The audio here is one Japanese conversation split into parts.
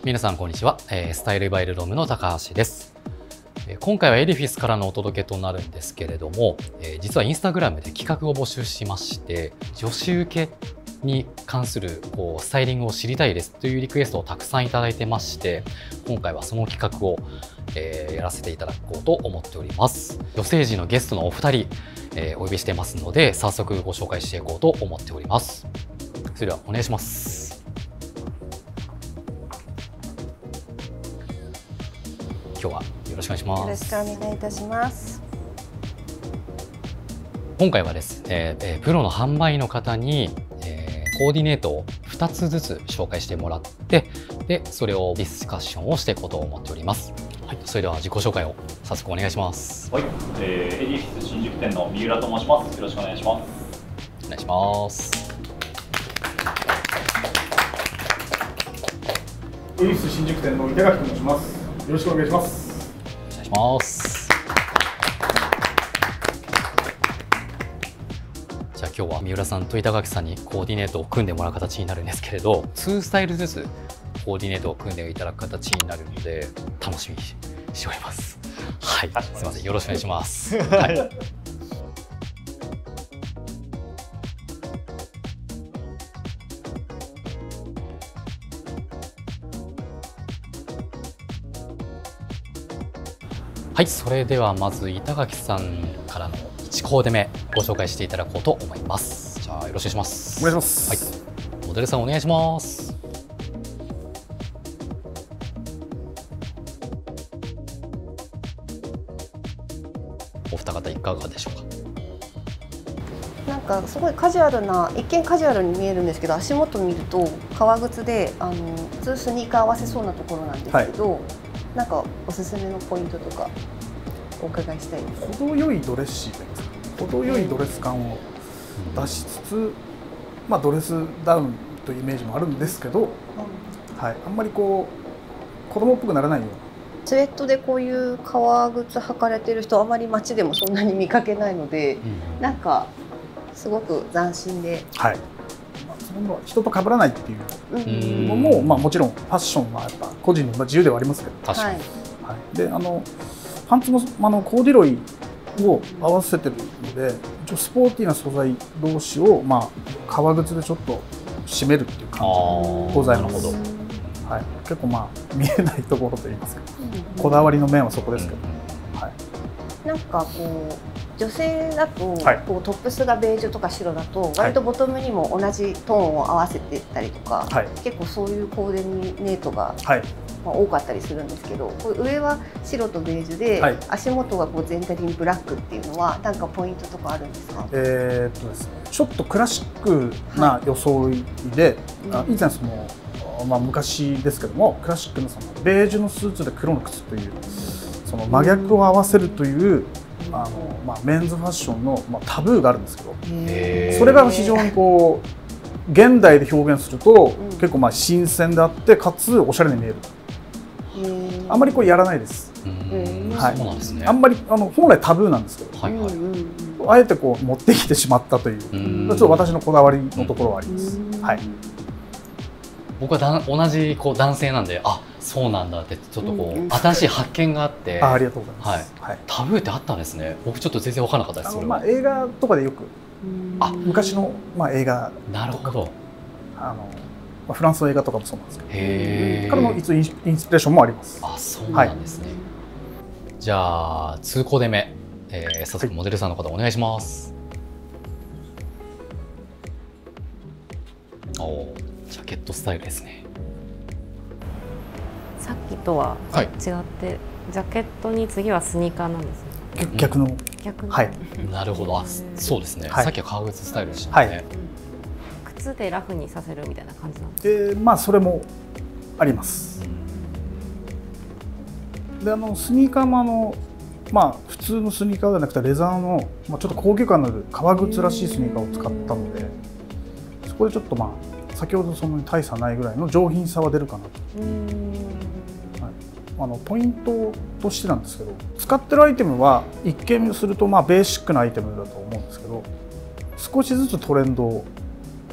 皆さんこんにちは、スタイルバイルドームの高橋です。今回はエディフィスからのお届けとなるんですけれども、実はインスタグラムで企画を募集しまして、女子受けに関するスタイリングを知りたいですというリクエストをたくさんいただいてまして、今回はその企画を、やらせていただこうと思っております。女性陣のゲストのお二人、お呼びしてますので、早速ご紹介していこうと思っております。それではお願いします。今日はよろしくお願いします。 よろしくお願いいたします。 今回はですね、プロの販売の方に、コーディネートを2つずつ紹介してもらって、でそれをディスカッションをしていこうと思っております。はい、それでは自己紹介を早速お願いします。 はい、エディフィス新宿店の三浦と申します。よろしくお願いします。 お願いします。 エディフィス新宿店の板垣と申します。よろしくお願いします。 お願いします。じゃあ今日は三浦さんと板垣さんにコーディネートを組んでもらう形になるんですけれど、2スタイルずつコーディネートを組んでいただく形になるので楽しみにしております。はい、すみません、よろしくお願いします。はい。はい、それではまず板垣さんからの1コーデ目ご紹介していただこうと思います。じゃあよろしくお願いします。 お願いします。 はい、モデルさんお願いします。お二方いかがでしょうか。 なんかすごいカジュアルな、一見カジュアルに見えるんですけど、足元見ると革靴で普通スニーカー合わせそうなところなんですけど、なんかおすすめのポイントとかお伺いしたいです。 程よいドレッシーといいますか、程よいドレス感を出しつつ、まあドレスダウンというイメージもあるんですけど、はい、あんまり子供っぽくならないような。 スウェットでこういう革靴履かれてる人あまり街でもそんなに見かけないので、なんかすごく斬新で、 はい、それも人と被らないっていうのも、まあもちろんファッションはやっぱ個人の自由ではありますけど、 確かに、 はい、でパンツもコーデュロイを合わせてるので、一応スポーティーな素材同士を革靴でちょっと締めるっていう感じでございます。はい、結構見えないところといいますか、こだわりの面はそこですけど、はい、 なんか女性だと、トップスがベージュとか白だと割とボトムにも同じトーンを合わせてたりとか、結構そういうコーディネートが、多かったりするんですけど、上は白とベージュで、足元が全体的にブラックっていうのは何かポイントとかあるんですか？ ですね、ちょっとクラシックな装いで、以前昔ですけども、クラシックのベージュのスーツで黒の靴というその真逆を合わせるというメンズファッションのタブーがあるんですけど、それが非常に現代で表現すると結構新鮮であって、かつおしゃれに見える。あんまりやらないです。あんまり本来タブーなんですけど、あえて持ってきてしまったという、ちょっと私のこだわりのところはあります。はい。 僕は同じ男性なんで、あ、そうなんだってちょっと新しい発見があって、 ありがとうございます。 タブーってあったんですね。僕ちょっと全然分からなかったです。それは映画とかでよく、昔の映画とか、 なるほど、 フランスの映画とかもそうなんですけど、からのインスピレーションもあります。 あ、そうなんですね。じゃあ2コーデ目、早速モデルさんの方お願いします。ジャケットスタイルですね。 さっきとは違って、ジャケットに次はスニーカーなんですね。 逆の。 はい。なるほど。そうですね。さっきは革靴スタイルでしたね。 靴でラフにさせるみたいな感じなんですか？ それもあります。でスニーカーも普通のスニーカーではなくてレザーのちょっと高級感のある革靴らしいスニーカーを使ったので、そこでちょっと先ほどそんなに大差ないぐらいの上品さは出るかなと。ポイントとしてなんですけど、使ってるアイテムは一見するとベーシックなアイテムだと思うんですけど、少しずつトレンドを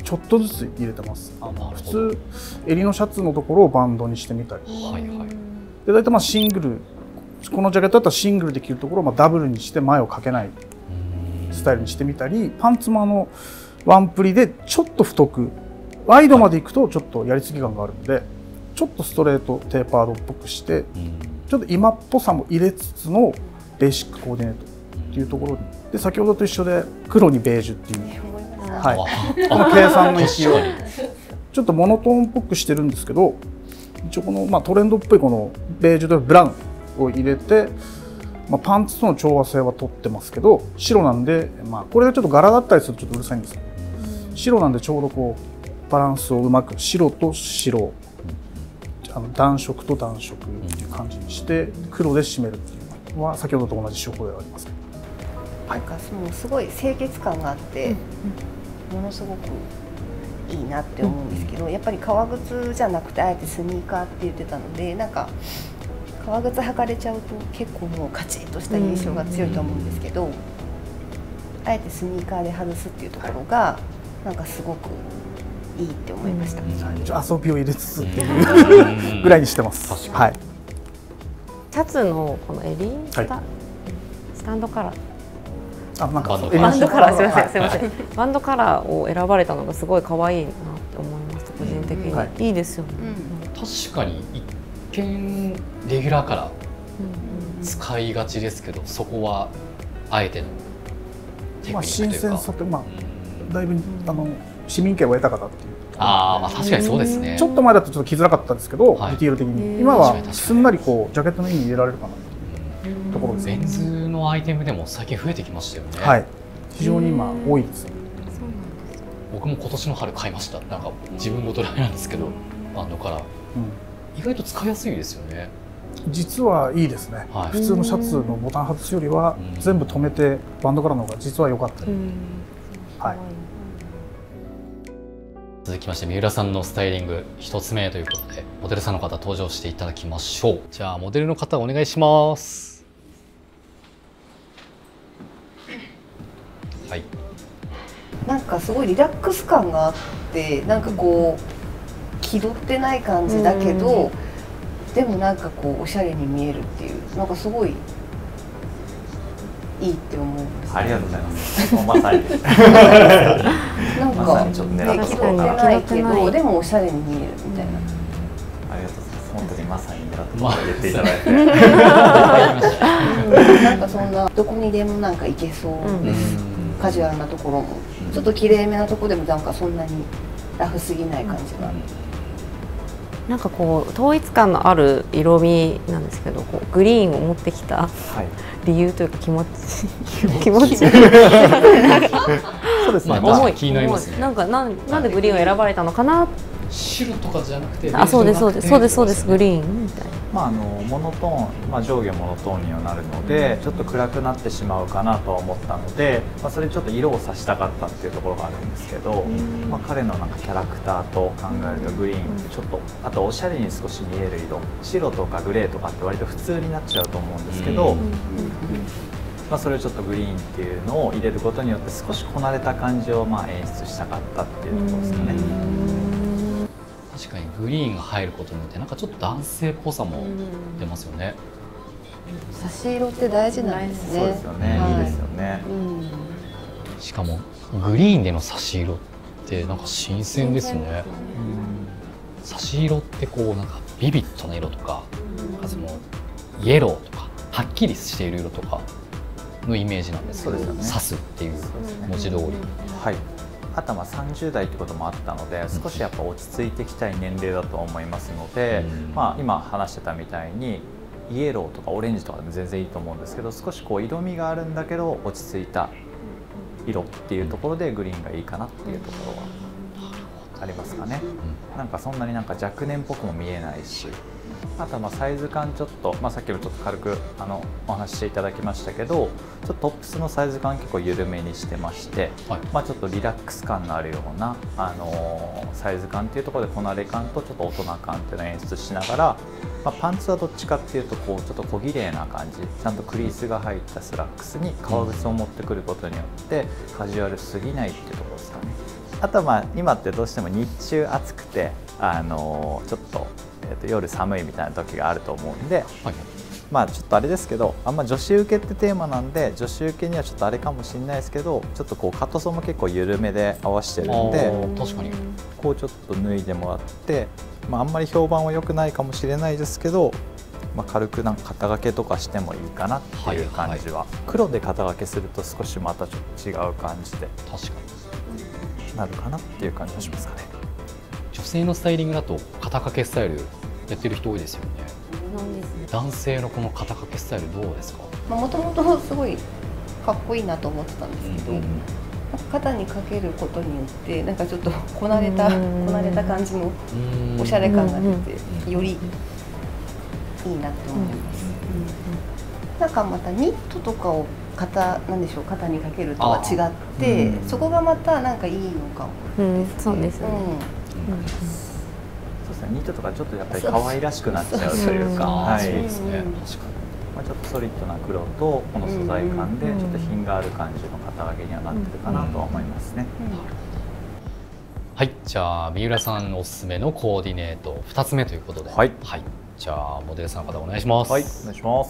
ちょっとずつ入れてます。普通襟のシャツのところをバンドにしてみたり、で大体シングル、このジャケットだったらシングルで着るところをダブルにして前をかけないスタイルにしてみたり、パンツもワンプリでちょっと太く、ワイドまでいくとちょっとやりすぎ感があるので、ちょっとストレートテーパードっぽくして、ちょっと今っぽさも入れつつのベーシックコーディネートっていうところに、で先ほどと一緒で黒にベージュっていう、この計算の域をちょっとモノトーンっぽくしてるんですけど、一応このトレンドっぽいこのベージュとブラウンを入れて、パンツとの調和性は取ってますけど、白なんで、これがちょっと柄だったりするとちょっとうるさいんですけど、白なんでちょうどこうバランスをうまく白と白、暖色と暖色っていう感じにして黒で締めるっていうのは先ほどと同じ手法ではあります。 なんかもうすごい清潔感があって、ものすごくいいなって思うんですけど、やっぱり革靴じゃなくてあえてスニーカーって言ってたので、なんか革靴履かれちゃうと結構もうカチッとした印象が強いと思うんですけど、あえてスニーカーで外すっていうところがなんかすごくいいって思いました。 遊びを入れつつっていうぐらいにしてます。はい。 シャツのこの襟、スタンドカラー。 なんかバンドカラー、すみません。バンドカラーを選ばれたのがすごい可愛いなって思いました。個人的にいいですよね。 確かに一見レギュラーカラー使いがちですけど、そこはあえてのテクニックというか、 新鮮さってだいぶ市民権を得た方っていう。 確かにそうですね。 ちょっと前だとちょっと着づらかったんですけど、ディティール的に今はすんなりこうジャケットの意味に入れられるかなっていうところです。 メンズのアイテムでも最近増えてきましたよね。 はい、非常に今多いです。 僕も今年の春買いました。なんか自分ごとなんですけど、バンドカラー、意外と使いやすいですよね。 実はいいですね。普通のシャツのボタン外すよりは全部止めてバンドカラーの方が実は良かったり。はい。 続きまして三浦さんのスタイリング1つ目ということで、モデルさんの方登場していただきましょう。じゃあモデルの方お願いします。はい。 なんかすごいリラックス感があって、なんかこう気取ってない感じだけど、でもなんかこうおしゃれに見えるっていう、なんかすごいいいって思うんです。 ありがとうございます。まさになんか気取ってないけどでもおしゃれに見えるみたいな。 ありがとうございます。本当にまさに狙って言っていただいて、 なんかそんなどこにでもなんか行けそうです。カジュアルなところもちょっと綺麗めなところでもなんかそんなにラフすぎない感じが。 なんかこう統一感のある色味なんですけど、こうグリーンを持ってきた理由というか気持ちそうですね。 気になりますね。 なんでグリーンを選ばれたのかな。 白とかじゃなくて、 そうですグリーンみたいな。 モノトーン、上下モノトーンにはなるので、ちょっと暗くなってしまうかなとは思ったので、それにちょっと色をさしたかったっていうところがあるんですけど、彼のなんかキャラクターと考えるとグリーンってちょっと、あとおしゃれに少し見える色、白とかグレーとかって割と普通になっちゃうと思うんですけど、それをちょっとグリーンっていうのを入れることによって少しこなれた感じを演出したかったっていうところですかね。 確かにグリーンが入ることによってなんかちょっと男性っぽさも出ますよね。 差し色って大事なんですね。 そうですよね。いいですよね。 しかもグリーンでの差し色ってなんか新鮮ですね。差し色ってこうなんかビビッドな色とか、そのイエローとかはっきりしている色とかのイメージなんですけど、刺すっていう文字通り。 はい。あとは30代ってこともあったので、少しやっぱ落ち着いていきたい年齢だと思いますので、今話してたみたいにイエローとかオレンジとかでも全然いいと思うんですけど、少しこう色味があるんだけど落ち着いた色っていうところでグリーンがいいかなっていうところはありますかね。なんかそんなになんか若年っぽくも見えないし、あとはサイズ感ちょっと、さっきもちょっと軽くお話ししていただきましたけど、ちょっとトップスのサイズ感結構緩めにしてまして、ちょっとリラックス感のあるような、サイズ感っていうところでこなれ感とちょっと大人感っていうのを演出しながら、パンツはどっちかっていうとこうちょっと小綺麗な感じ、ちゃんとクリースが入ったスラックスに革靴を持ってくることによってカジュアルすぎないっていうところですかね。 あとは今ってどうしても日中暑くてちょっと、夜寒いみたいな時があると思うんで、はい、ちょっとあれですけど、あんま女子受けってテーマなんで女子受けにはちょっとあれかもしれないですけど、ちょっとこうカットソーも結構緩めで合わせてるんで、 確かにこうちょっと脱いでもらって、あんまり評判は良くないかもしれないですけど、軽くなんか肩掛けとかしてもいいかなっていう感じは、黒で肩掛けすると少しまたちょっと違う感じで確かになるかなっていう感じがしますかね。 女性のスタイリングだと肩掛けスタイルやってる人多いですよね。男性のこの肩掛けスタイルどうですか？ もともとすごいかっこいいなと思ってたんですけど、肩にかけることによってなんかちょっとこなれた感じのおしゃれ感が出て、よりいいなと思います。なんかまたニットとかを肩にかけるとは違って、そこがまたなんかいいのかも。 そうですね。 そうですね、ニットとかちょっとやっぱり可愛らしくなっちゃうというか、はい、そうですね。確かに。ちょっとソリッドな黒とこの素材感でちょっと品がある感じの肩掛けにはなってるかなとは思いますね。 はい、じゃあ三浦さんおすすめのコーディネート2つ目ということで、はい、はい、じゃあモデルさんの方お願いします。 はい、お願いします。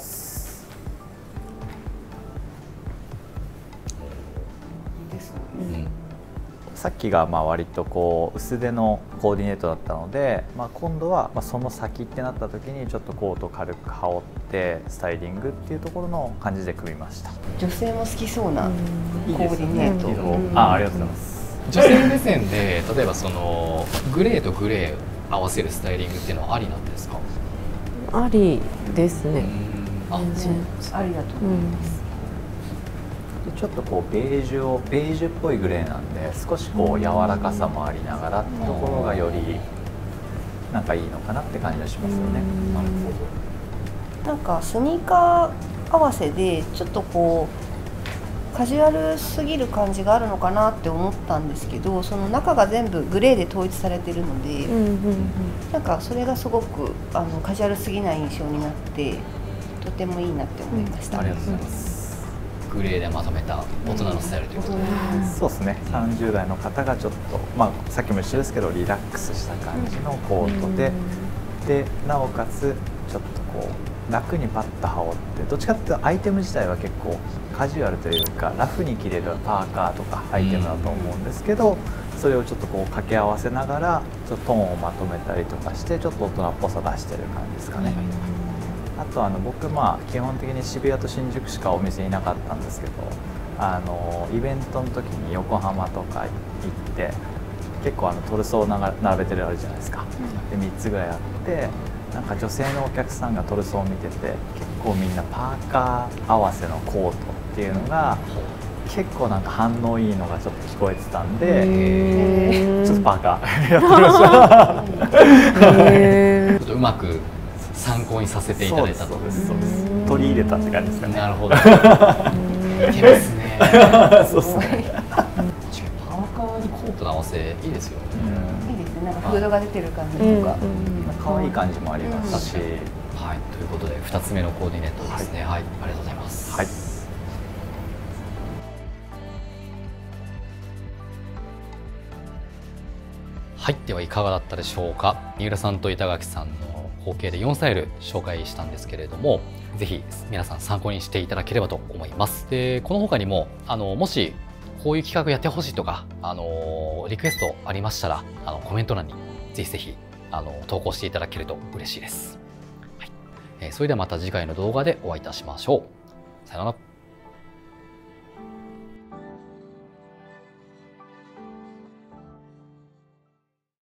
さっきが割とこう薄手のコーディネートだったので、今度はその先ってなった時にちょっとコート軽く羽織ってスタイリングっていうところの感じで組みました。 女性も好きそうなコーディネート。 ありがとうございます。 女性目線で例えばそのグレーとグレー合わせるスタイリングっていうのはありなんですか？ ありですね。 ありだと思います。 ちょっとこうベージュっぽいグレーなんで、少しこう柔らかさもありながらってところがよりなんかいいのかなって感じがしますよね。なるほど。なんかスニーカー合わせでちょっとこうカジュアルすぎる感じがあるのかなって思ったんですけど、その中が全部グレーで統一されてるので、なんかそれがすごくカジュアルすぎない印象になってとてもいいなって思いました。 ありがとうございます。 グレーでまとめた大人のスタイルということで、 そうですね。30代の方がちょっとさっきも一緒ですけどリラックスした感じのコートで、なおかつちょっとこう楽にパッと羽織って、どっちかっていうとアイテム自体は結構カジュアルというかラフに着れるパーカーとかアイテムだと思うんですけど、それをちょっとこう掛け合わせながらちょっとトーンをまとめたりとかしてちょっと大人っぽさ出してる感じですかね。あと僕基本的に渋谷と新宿しかお店いなかったんですけど、イベントの時に横浜とか行って結構トルソーを並べてるあるじゃないですか。で3つぐらいあって、なんか女性のお客さんがトルソーを見てて結構みんなパーカー合わせのコートっていうのが結構なんか反応いいのがちょっと聞こえてたんで、ちょっとパーカーやってみました。 ちょっとうまく参考にさせていただいたと。 取り入れたって感じですかね。 なるほど。いけますね。 そうですね。 パーカーにコートの合わせいいですよね。 いいですね。なんかフードが出てる感じとか、 可愛い感じもありますし。 はい。ということで2つ目のコーディネートですね。はい。ありがとうございます。はい。はい。ではいかがだったでしょうか。三浦さんと板垣さんの合計で4スタイル紹介したんですけれども、ぜひ皆さん参考にしていただければと思います。で、この他にももしこういう企画やってほしいとかリクエストありましたらコメント欄にぜひぜひ投稿していただけると嬉しいです。はい。それではまた次回の動画でお会いいたしましょう。さよなら。